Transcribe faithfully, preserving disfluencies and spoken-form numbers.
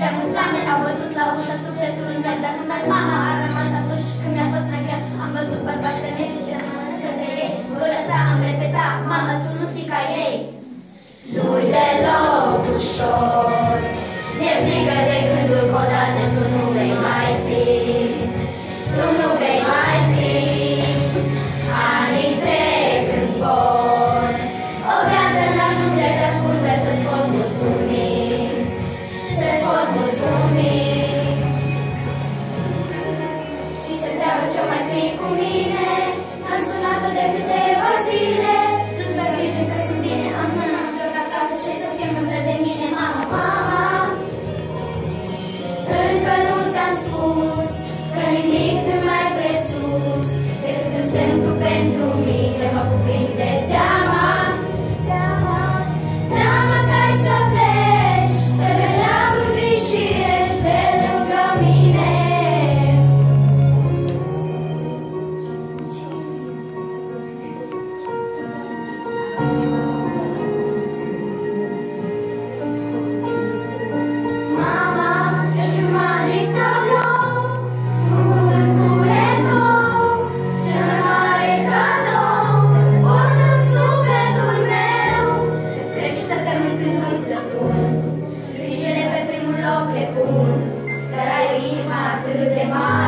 Prea mulți oameni au bătut la ușa sufletului meu, dar numai mama a rămas atunci când mi-a fost mai greu. Am văzut bărbați femei ce se asemănă către ei. Vocea ta îmi repeta: mamă, tu nu fi ca ei. Nu-i deloc ușor, mi-e frică de gândul că odată tu nu vei mai fi. Tu nu vei mai fi. Anii trec în zbor, o viață n-ajunge prea scurtă să-ți pot mulțumi, să-ți pot mulțumi. Și se întreabă ce-o mai fi cu mine. Am sunat-o de câteva zile. Nu-ți dă grijă că sunt bine. Am să mă întorc acasă și să fie mândră de mine. Mama, mama, încă nu ți-am spus că nimic nu mai presus decât însemn tu pentru mine. Mă cuprinde teama, teama, teama că ai să pleci pe meleaguri gri și reci de lângă mine. Mama, ești un magic tablou, un cuvânt cu ecou, cel mai mare cadou, port în sufletul meu. Treci săptămâni când nu-ți sun, grijile pe primul loc le pun, dar ai o inimă atât de mare.